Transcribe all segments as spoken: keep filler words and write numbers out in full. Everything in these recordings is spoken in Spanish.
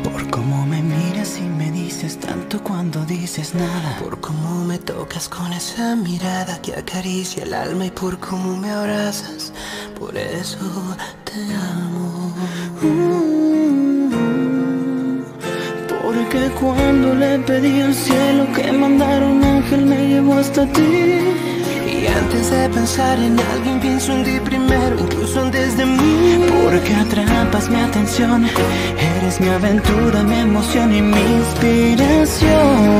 Por cómo me miras y me dices tanto cuando dices nada. Por cómo me tocas con esa mirada que acaricia el alma. Y por cómo me abrazas, por eso te amo. Mm, porque cuando le pedí al cielo que mandara un ángel me llevó hasta ti. Y antes de pensar en alguien pienso en ti primero, incluso antes de mí. Porque atrapas mi atención, eres mi aventura, mi emoción y mi inspiración.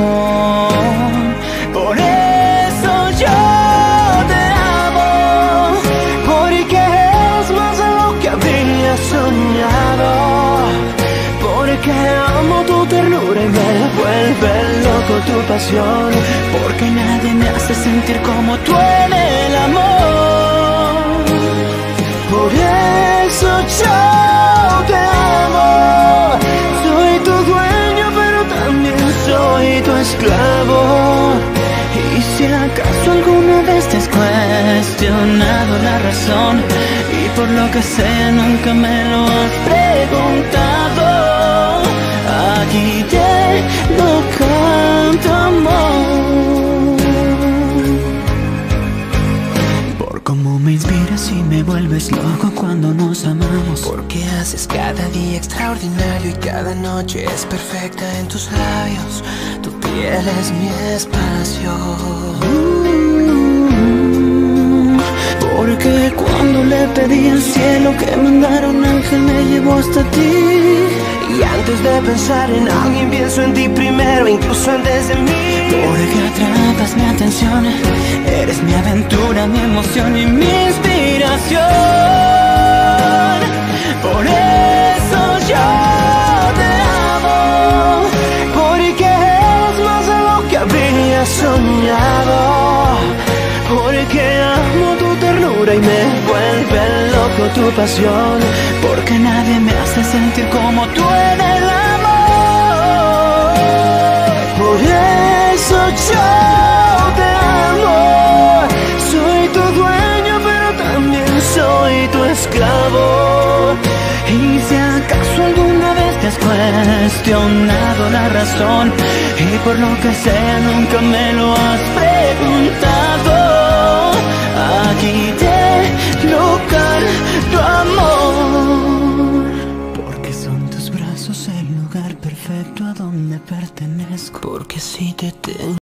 Por eso yo te amo, porque es más de lo que había soñado. Porque amo tu ternura y me vuelve loco tu pasión. porque nadie me hace sentir como tú en el amor. Por eso yo te amo. Soy tu dueño pero también soy tu esclavo. Y si acaso alguna vez te has cuestionado la razón y por lo que sea nunca me lo has preguntado, aquí te lo canto, amor. Por cómo me inspiras y me vuelves loco cuando nos amamos. Porque haces cada día extraordinario y cada noche es perfecta en tus labios. Tu piel es mi espacio. Mm, porque cuando le pedí al cielo que mandara un ángel me llevó hasta ti. Y antes de pensar en alguien pienso en ti primero, incluso antes de mí. Porque atrapas mi atención, eres mi aventura, mi emoción y mi inspiración. Por eso yo te amo, porque es más de lo que había soñado. Porque amo tu ternura y me vuelve loco tu pasión. porque nadie me hace sentir como tú en el amor. Por eso yo te amo. Soy tu dueño pero también soy tu esclavo. Y si acaso alguna vez te has cuestionado la razón y por lo que sea nunca me lo has preguntado, aquí te lo canto, amor. Porque son tus brazos el lugar perfecto a donde pertenezco. Porque si te tengo